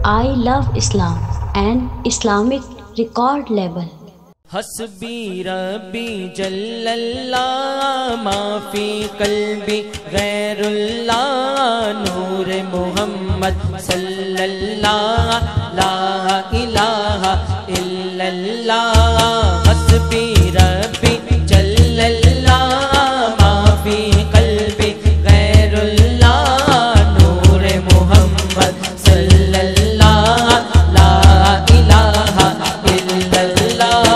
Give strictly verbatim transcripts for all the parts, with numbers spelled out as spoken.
I love Islam and Islamic record label. حسبی ربی جل اللہ ما فی قلبی غیر اللہ نور محمد صلی اللہ لا الہ الا اللہ حسبی ربی جل اللہ ما فی قلبی غیر اللہ نور محمد صلی اللہ لا الہ الا اللہ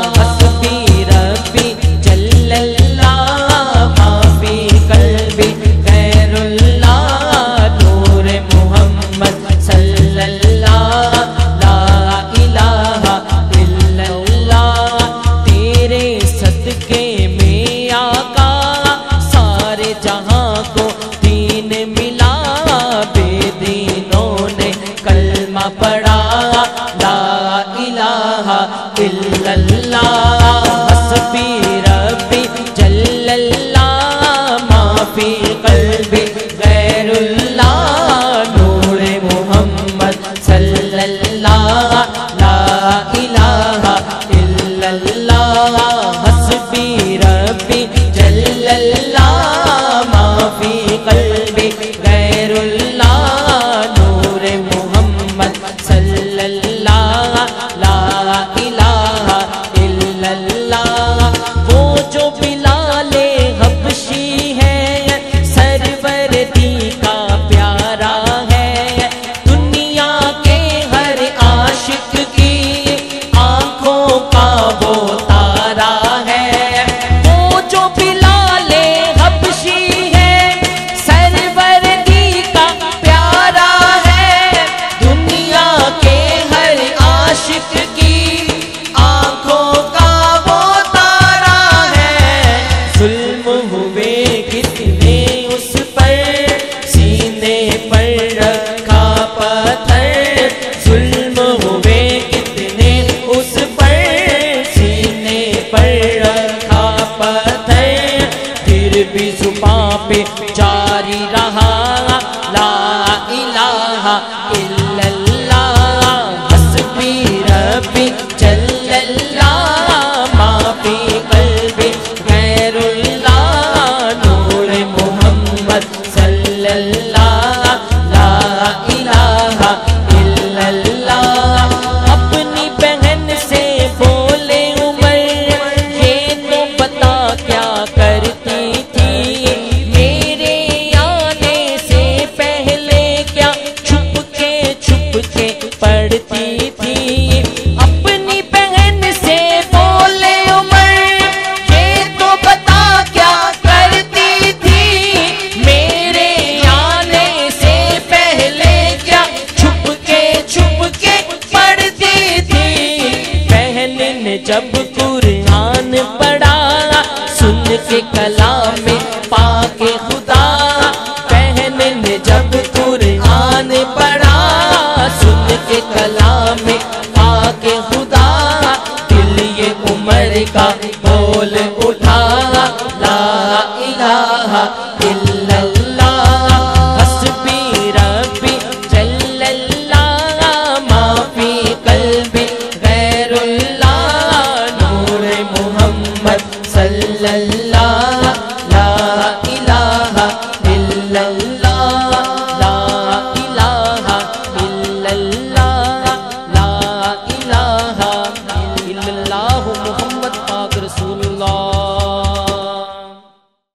جاری رہا لا الہ الا اللہ حسبی ربی جل اللہ ما فی قلبی غیر اللہ نور محمد صلی اللہ